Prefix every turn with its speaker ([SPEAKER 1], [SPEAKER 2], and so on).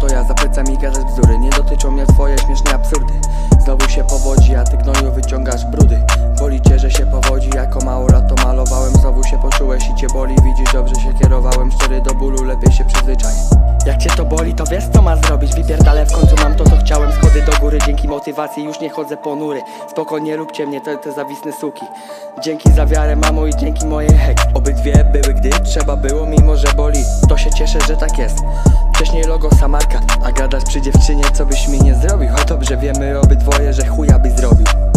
[SPEAKER 1] to ja za plecami gadać bzdury. Nie dotyczą mnie twoje śmieszne absurdy. Znowu się powodzi, a ty gnoju wyciągasz brudy. Boli cię, że się powodzi, jako małolat to malowałem. Znowu się poczułeś i cię boli, widzisz, dobrze się kierowałem. Szczery do bólu, lepiej się przyzwyczaj. Jak cię to boli, to wiesz co ma zrobić. Wypierdalę, w końcu mam to co chciałem. Schody do góry, dzięki motywacji już nie chodzę ponury. Spokojnie róbcie mnie, te zawisne suki. Dzięki za wiarę mamo i dzięki mojej hek. Obydwie były gdy trzeba było, mimo że boli. To się cieszę, że tak jest. Wcześniej logo Samarka, a gadasz przy dziewczynie, co byś mi nie zrobił. A dobrze wiemy obydwoje, że chuja byś zrobił.